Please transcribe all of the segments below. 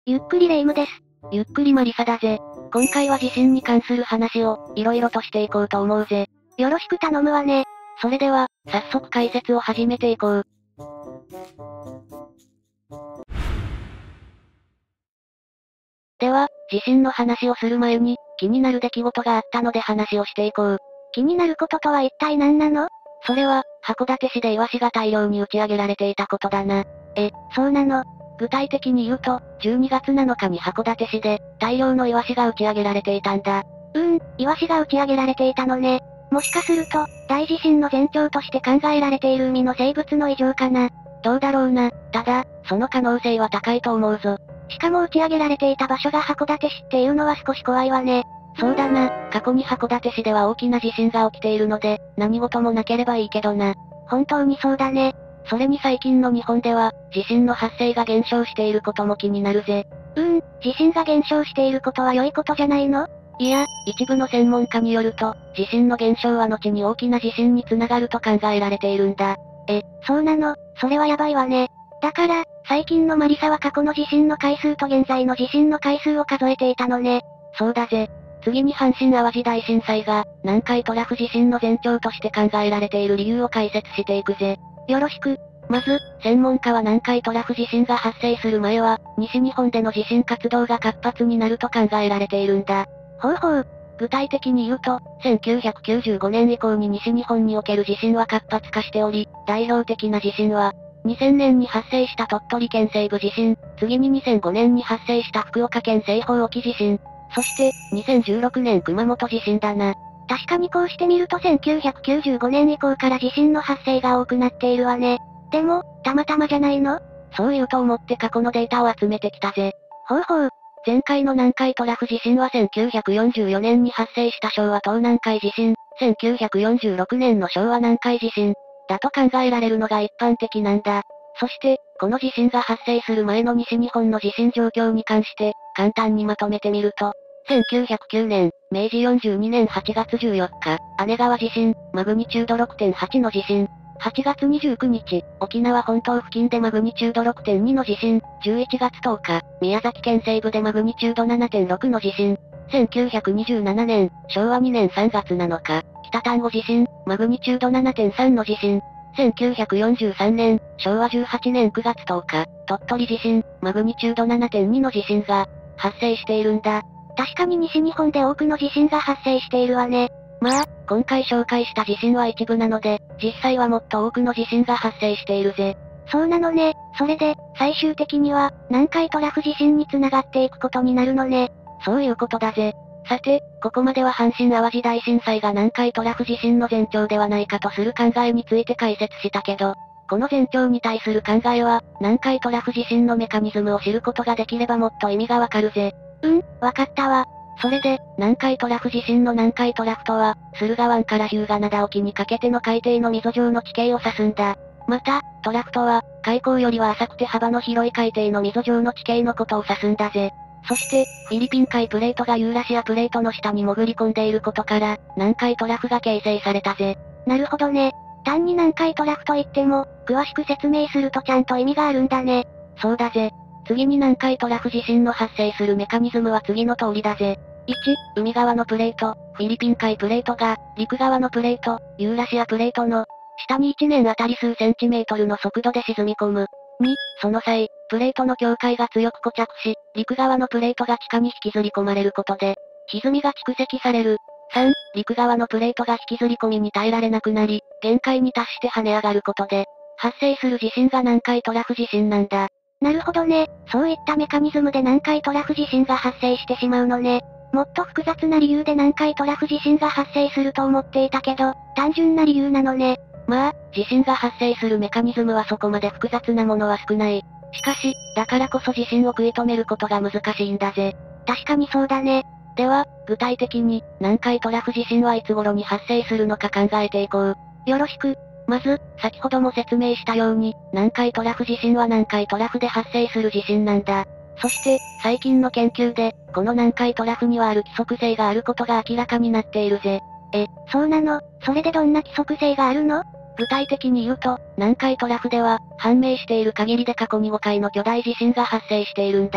ゆっくりレ夢ムです。 ゆっくりマリサだぜ。今回は地震に関する話を、色々としていこうと思うぜ。 よろしく頼むわね。 それでは、早速解説を始めていこう。では、地震の話をする前に、気になる出来事があったので話をしていこう。 気になることとは一体何なの？ それは、函館市でイワシが大量に打ち上げられていたことだな。 そうなの。 具体的に言うと、12月7日に函館市で、大量のイワシが打ち上げられていたんだ。 イワシが打ち上げられていたのね。もしかすると、大地震の前兆として考えられている海の生物の異常かな。 どうだろうな。ただ、その可能性は高いと思うぞ。 しかも打ち上げられていた場所が函館市っていうのは少し怖いわね。 そうだな。過去に函館市では大きな地震が起きているので、何事もなければいいけどな。 本当にそうだね。 それに最近の日本では、地震の発生が減少していることも気になるぜ。 地震が減少していることは良いことじゃないの？ いや、一部の専門家によると、地震の減少は後に大きな地震につながると考えられているんだ。 そうなの？それはやばいわね。だから、最近のマリサは過去の地震の回数と現在の地震の回数を数えていたのね。 そうだぜ。次に阪神淡路大震災が、南海トラフ地震の前兆として考えられている理由を解説していくぜ。 よろしく。 まず、専門家は南海トラフ地震が発生する前は、西日本での地震活動が活発になると考えられているんだ。 ほうほう。 具体的に言うと、1995年以降に西日本における地震は活発化しており、代表的な地震は、2000年に発生した鳥取県西部地震、次に2005年に発生した福岡県西方沖地震、そして、2016年熊本地震だな。 確かにこうして見ると1995年以降から地震の発生が多くなっているわね。でも、たまたまじゃないの？ そう言うと思って過去のデータを集めてきたぜ。 ほうほう。 前回の南海トラフ地震は1944年に発生した昭和東南海地震、1946年の昭和南海地震、だと考えられるのが一般的なんだ。そして、この地震が発生する前の西日本の地震状況に関して、簡単にまとめてみると、1909年、明治42年8月14日、姉川地震、マグニチュード6.8の地震。8月29日、沖縄本島付近でマグニチュード6.2の地震。11月10日、宮崎県西部でマグニチュード7.6の地震。1927年、昭和2年3月7日、北丹後地震、マグニチュード7.3の地震。1943年、昭和18年9月10日、鳥取地震、マグニチュード7.2の地震が、発生しているんだ。 確かに西日本で多くの地震が発生しているわね。 まあ、今回紹介した地震は一部なので、実際はもっと多くの地震が発生しているぜ。 そうなのね。それで、最終的には、南海トラフ地震に繋がっていくことになるのね。 そういうことだぜ。さて、ここまでは阪神淡路大震災が南海トラフ地震の前兆ではないかとする考えについて解説したけど、この前兆に対する考えは、南海トラフ地震のメカニズムを知ることができればもっと意味がわかるぜ。 わかったわ。 それで、南海トラフ地震の南海トラフとは、駿河湾から日向灘沖にかけての海底の溝状の地形を指すんだ。また、トラフとは、海溝よりは浅くて幅の広い海底の溝状の地形のことを指すんだぜ。そして、フィリピン海プレートがユーラシアプレートの下に潜り込んでいることから、南海トラフが形成されたぜ。 なるほどね。単に南海トラフといっても、詳しく説明するとちゃんと意味があるんだね。 そうだぜ。次に南海トラフ地震の発生するメカニズムは次の通りだぜ。1、海側のプレート、フィリピン海プレートが、陸側のプレート、ユーラシアプレートの、下に1年あたり数センチメートルの速度で沈み込む。2、その際、プレートの境界が強く固着し、陸側のプレートが地下に引きずり込まれることで、歪みが蓄積される。3、陸側のプレートが引きずり込みに耐えられなくなり、限界に達して跳ね上がることで、発生する地震が南海トラフ地震なんだ。 なるほどね。そういったメカニズムで南海トラフ地震が発生してしまうのね。もっと複雑な理由で南海トラフ地震が発生すると思っていたけど、単純な理由なのね。 まあ、地震が発生するメカニズムはそこまで複雑なものは少ない。しかし、だからこそ地震を食い止めることが難しいんだぜ。 確かにそうだね。 では、具体的に、南海トラフ地震はいつ頃に発生するのか考えていこう。 よろしく。 まず、先ほども説明したように、南海トラフ地震は南海トラフで発生する地震なんだ。そして、最近の研究で、この南海トラフにはある規則性があることが明らかになっているぜ。 そうなの？それでどんな規則性があるの？ 具体的に言うと、南海トラフでは、判明している限りで過去に5回の巨大地震が発生しているんだ。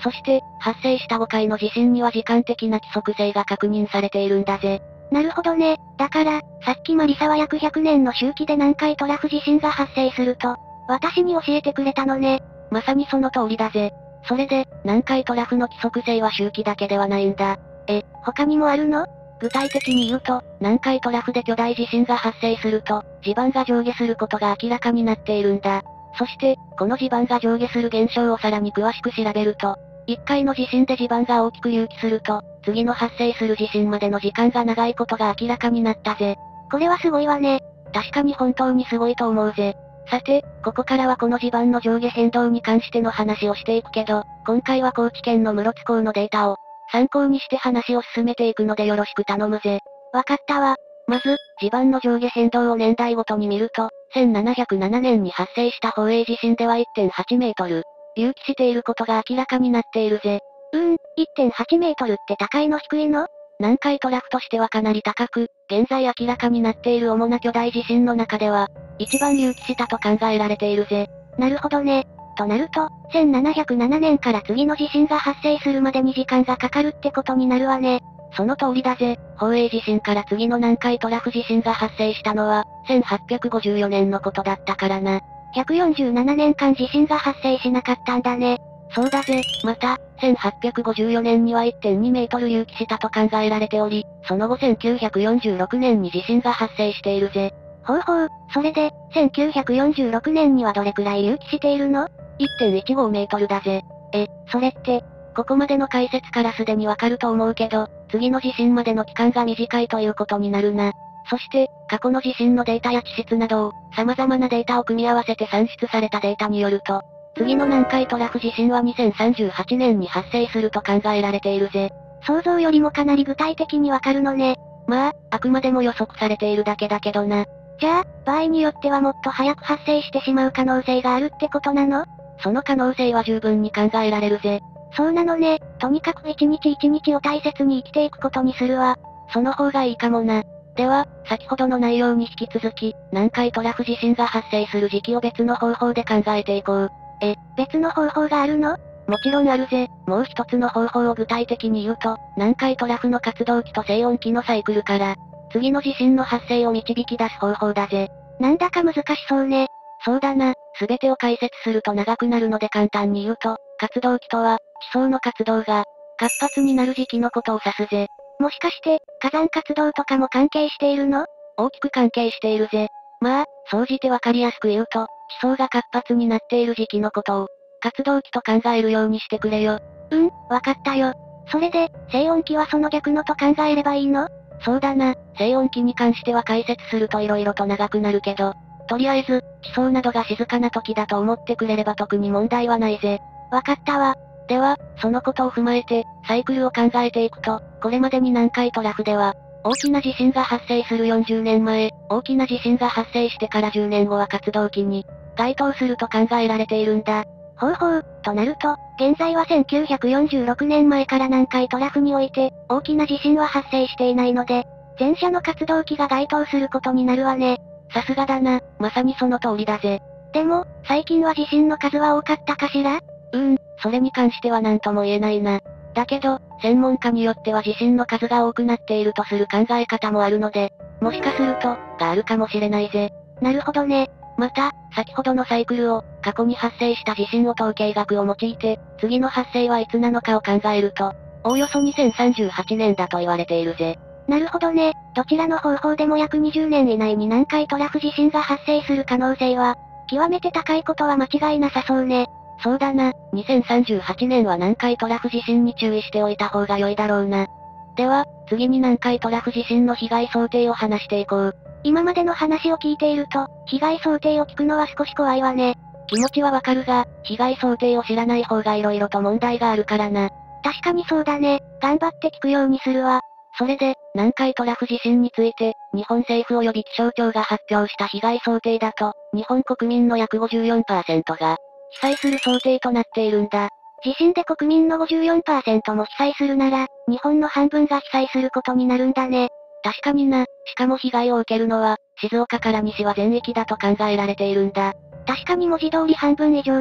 そして、発生した5回の地震には時間的な規則性が確認されているんだぜ。 なるほどね。だから、さっきマリサは約100年の周期で南海トラフ地震が発生すると、私に教えてくれたのね。 まさにその通りだぜ。それで、南海トラフの規則性は周期だけではないんだ。 他にもあるの？ 具体的に言うと、南海トラフで巨大地震が発生すると、地盤が上下することが明らかになっているんだ。そして、この地盤が上下する現象をさらに詳しく調べると、1回の地震で地盤が大きく隆起すると、次の発生する地震までの時間が長いことが明らかになったぜ。 これはすごいわね。 確かに本当にすごいと思うぜ。さて、ここからはこの地盤の上下変動に関しての話をしていくけど、今回は高知県の室津港のデータを参考にして話を進めていくのでよろしく頼むぜ。 わかったわ。 まず、地盤の上下変動を年代ごとに見ると、1707年に発生した宝永地震では1.8メートル、隆起していることが明らかになっているぜ。 1.8メートルって高いの低いの？ 南海トラフとしてはかなり高く、現在明らかになっている主な巨大地震の中では、一番隆起したと考えられているぜ。 なるほどね。となると、1707年から次の地震が発生するまでに時間がかかるってことになるわね。 その通りだぜ。宝永地震から次の南海トラフ地震が発生したのは、1854年のことだったからな。 147年間地震が発生しなかったんだね。 そうだぜ。また、1854年には1.2メートル隆起したと考えられており、その後1946年に地震が発生しているぜ。 ほうほう、それで、1946年にはどれくらい隆起しているの？ 1.15 メートルだぜ。 それって、 ここまでの解説からすでにわかると思うけど、次の地震までの期間が短いということになるな。そして、過去の地震のデータや地質などを、様々なデータを組み合わせて算出されたデータによると、次の南海トラフ地震は2038年に発生すると考えられているぜ。 想像よりもかなり具体的にわかるのね。 まあ、あくまでも予測されているだけだけどな。 じゃあ、場合によってはもっと早く発生してしまう可能性があるってことなの？ その可能性は十分に考えられるぜ。 そうなのね。とにかく一日一日を大切に生きていくことにするわ。 その方がいいかもな。では、先ほどの内容に引き続き、南海トラフ地震が発生する時期を別の方法で考えていこう。 別の方法があるの？ もちろんあるぜ。もう一つの方法を具体的に言うと、南海トラフの活動期と静穏期のサイクルから、次の地震の発生を導き出す方法だぜ。 なんだか難しそうね。 そうだな。すべてを解説すると長くなるので簡単に言うと、活動期とは、地層の活動が、活発になる時期のことを指すぜ。 もしかして、火山活動とかも関係しているの？ 大きく関係しているぜ。まあ、総じてわかりやすく言うと、地層が活発になっている時期のことを、活動期と考えるようにしてくれよ。 わかったよ。それで、静穏期はその逆のと考えればいいの？ そうだな。静穏期に関しては解説すると色々と長くなるけど、とりあえず、地層などが静かな時だと思ってくれれば特に問題はないぜ。 わかったわ。 では、そのことを踏まえて、サイクルを考えていくと、これまでに南海トラフでは、大きな地震が発生する40年前、大きな地震が発生してから10年後は活動期に、該当すると考えられているんだ。 ほうほう、となると、現在は1946年前から南海トラフにおいて、大きな地震は発生していないので、前者の活動期が該当することになるわね。 さすがだな、まさにその通りだぜ。 でも、最近は地震の数は多かったかしら？ それに関しては何とも言えないな。だけど、専門家によっては地震の数が多くなっているとする考え方もあるので、もしかすると、があるかもしれないぜ。 なるほどね。 また、先ほどのサイクルを、過去に発生した地震を統計学を用いて、次の発生はいつなのかを考えると、おおよそ2038年だと言われているぜ。 なるほどね。どちらの方法でも約20年以内に南海トラフ地震が発生する可能性は、極めて高いことは間違いなさそうね。 そうだな、2038年は南海トラフ地震に注意しておいた方が良いだろうな。では、次に南海トラフ地震の被害想定を話していこう。 今までの話を聞いていると、被害想定を聞くのは少し怖いわね。 気持ちはわかるが、被害想定を知らない方が色々と問題があるからな。 確かにそうだね。頑張って聞くようにするわ。 それで、南海トラフ地震について、日本政府及び気象庁が発表した被害想定だと、日本国民の約54%が、被災する想定となっているんだ。 地震で国民の54%も被災するなら、日本の半分が被災することになるんだね。 確かにな。しかも被害を受けるのは、静岡から西は全域だと考えられているんだ。 確かに文字通り半分以上ね。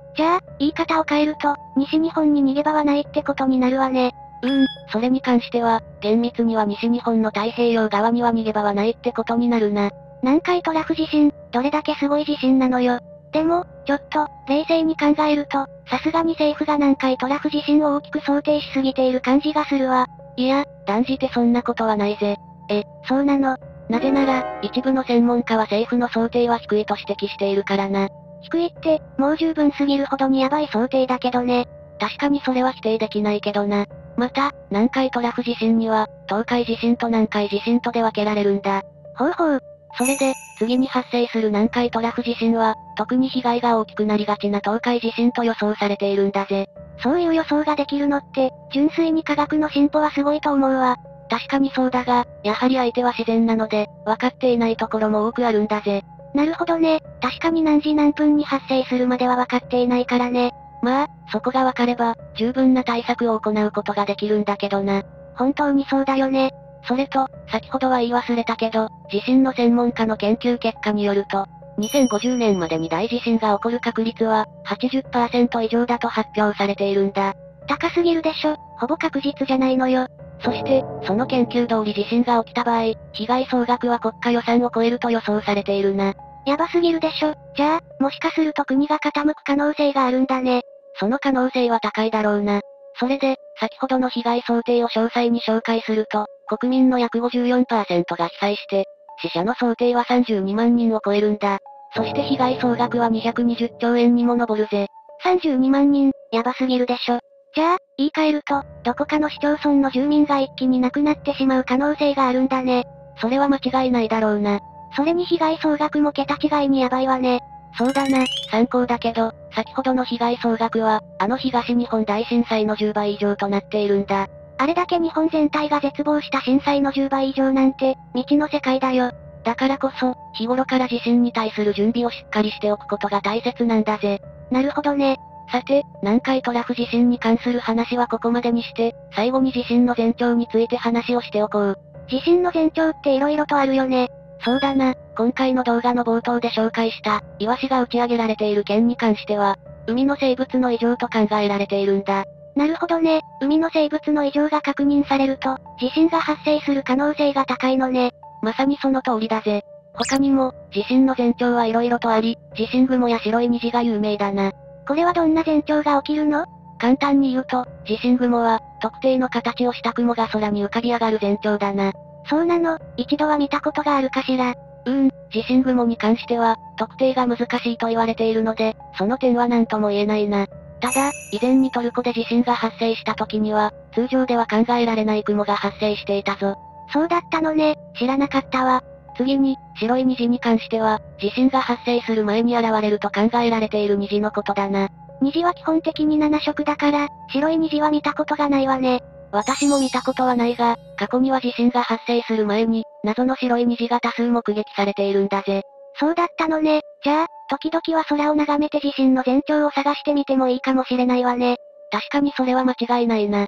じゃあ、言い方を変えると、西日本に逃げ場はないってことになるわね。 それに関しては、厳密には西日本の太平洋側には逃げ場はないってことになるな。 南海トラフ地震、どれだけすごい地震なのよ。でも、ちょっと、冷静に考えると、さすがに政府が南海トラフ地震を大きく想定しすぎている感じがするわ。 いや、断じてそんなことはないぜ。 そうなの。 なぜなら、一部の専門家は政府の想定は低いと指摘しているからな。 低いって、もう十分すぎるほどにヤバい想定だけどね。 確かにそれは否定できないけどな。また、南海トラフ地震には、東海地震と南海地震とで分けられるんだ。 ほうほう。 それで、次に発生する南海トラフ地震は、特に被害が大きくなりがちな東海地震と予想されているんだぜ。 そういう予想ができるのって、純粋に科学の進歩はすごいと思うわ。 確かにそうだが、やはり相手は自然なので、分かっていないところも多くあるんだぜ。 なるほどね。確かに何時何分に発生するまでは分かっていないからね。 まあ、そこが分かれば、十分な対策を行うことができるんだけどな。 本当にそうだよね。 それと、先ほどは言い忘れたけど、地震の専門家の研究結果によると、2050年までに大地震が起こる確率は、80% 以上だと発表されているんだ。 高すぎるでしょ。ほぼ確実じゃないのよ。 そして、その研究通り地震が起きた場合、被害総額は国家予算を超えると予想されているな。 やばすぎるでしょ。じゃあ、もしかすると国が傾く可能性があるんだね。 その可能性は高いだろうな。それで、先ほどの被害想定を詳細に紹介すると、国民の約54%が被災して、死者の想定は32万人を超えるんだ。そして被害総額は220兆円にも上るぜ。 32万人、やばすぎるでしょ。じゃあ、言い換えると、どこかの市町村の住民が一気に亡くなってしまう可能性があるんだね。 それは間違いないだろうな。 それに被害総額も桁違いにヤバいわね。 そうだな、参考だけど、先ほどの被害総額は、あの東日本大震災の10倍以上となっているんだ。 あれだけ日本全体が絶望した震災の10倍以上なんて、未知の世界だよ。 だからこそ、日頃から地震に対する準備をしっかりしておくことが大切なんだぜ。 なるほどね。 さて、南海トラフ地震に関する話はここまでにして、最後に地震の前兆について話をしておこう。 地震の前兆って色々とあるよね。 そうだな、今回の動画の冒頭で紹介した、イワシが打ち上げられている件に関しては、海の生物の異常と考えられているんだ。 なるほどね、海の生物の異常が確認されると、地震が発生する可能性が高いのね。 まさにその通りだぜ。他にも、地震の前兆は色々とあり、地震雲や白い虹が有名だな。 これはどんな前兆が起きるの？ 簡単に言うと、地震雲は、特定の形をした雲が空に浮かび上がる前兆だな。 そうなの、一度は見たことがあるかしら。 地震雲に関しては、特定が難しいと言われているので、その点は何とも言えないな。ただ、以前にトルコで地震が発生した時には、通常では考えられない雲が発生していたぞ。 そうだったのね、知らなかったわ。 次に、白い虹に関しては、地震が発生する前に現れると考えられている虹のことだな。 虹は基本的に7色だから、白い虹は見たことがないわね。 私も見たことはないが、過去には地震が発生する前に、謎の白い虹が多数目撃されているんだぜ。 そうだったのね。じゃあ、時々は空を眺めて地震の前兆を探してみてもいいかもしれないわね。 確かにそれは間違いないな。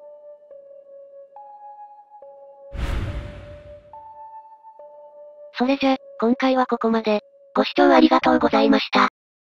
それじゃ、今回はここまで。ご視聴ありがとうございました。